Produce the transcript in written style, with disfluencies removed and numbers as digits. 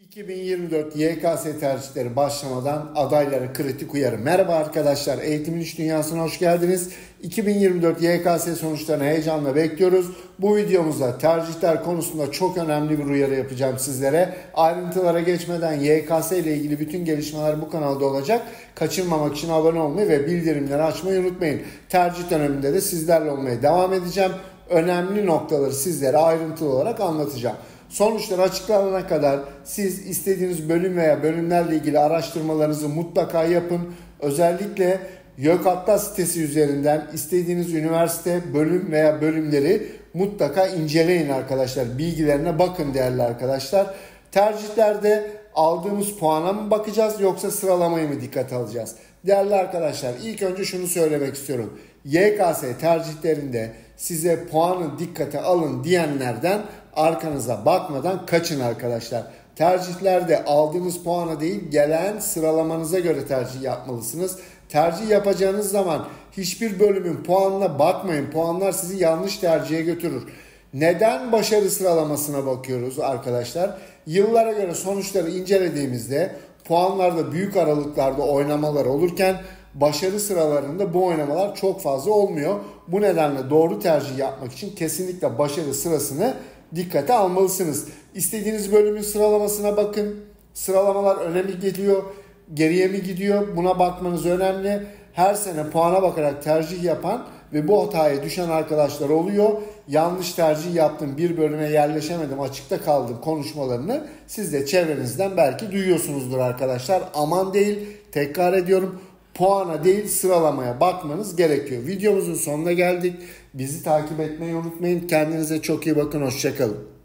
2024 YKS tercihleri başlamadan adaylara kritik uyarı. Merhaba arkadaşlar, Eğitimin İş Dünyası'na hoş geldiniz. 2024 YKS sonuçlarını heyecanla bekliyoruz. Bu videomuzda tercihler konusunda çok önemli bir uyarı yapacağım sizlere. Ayrıntılara geçmeden YKS ile ilgili bütün gelişmeler bu kanalda olacak. Kaçırmamak için abone olmayı ve bildirimleri açmayı unutmayın. Tercih döneminde de sizlerle olmaya devam edeceğim. Önemli noktaları sizlere ayrıntılı olarak anlatacağım. Sonuçlar açıklanana kadar siz istediğiniz bölüm veya bölümlerle ilgili araştırmalarınızı mutlaka yapın. Özellikle YÖKATLAS sitesi üzerinden istediğiniz üniversite, bölüm veya bölümleri mutlaka inceleyin arkadaşlar. Bilgilerine bakın değerli arkadaşlar. Tercihlerde aldığımız puana mı bakacağız yoksa sıralamayı mı dikkate alacağız? Değerli arkadaşlar, ilk önce şunu söylemek istiyorum. YKS tercihlerinde size puanı dikkate alın diyenlerden arkanıza bakmadan kaçın arkadaşlar. Tercihlerde aldığınız puana değil, gelen sıralamanıza göre tercih yapmalısınız. Tercih yapacağınız zaman hiçbir bölümün puanına bakmayın. Puanlar sizi yanlış tercihe götürür. Neden başarı sıralamasına bakıyoruz arkadaşlar? Yıllara göre sonuçları incelediğimizde puanlarda büyük aralıklarda oynamalar olurken başarı sıralarında bu oynamalar çok fazla olmuyor. Bu nedenle doğru tercih yapmak için kesinlikle başarı sırasını dikkate almalısınız. İstediğiniz bölümün sıralamasına bakın. Sıralamalar öne mi geliyor, geriye mi gidiyor? Buna bakmanız önemli. Her sene puana bakarak tercih yapan ve bu hataya düşen arkadaşlar oluyor. Yanlış tercih yaptım, bir bölüme yerleşemedim, açıkta kaldım konuşmalarını siz de çevrenizden belki duyuyorsunuzdur arkadaşlar. Aman değil, tekrar ediyorum. Puana değil sıralamaya bakmanız gerekiyor. Videomuzun sonuna geldik. Bizi takip etmeyi unutmayın. Kendinize çok iyi bakın. Hoşça kalın.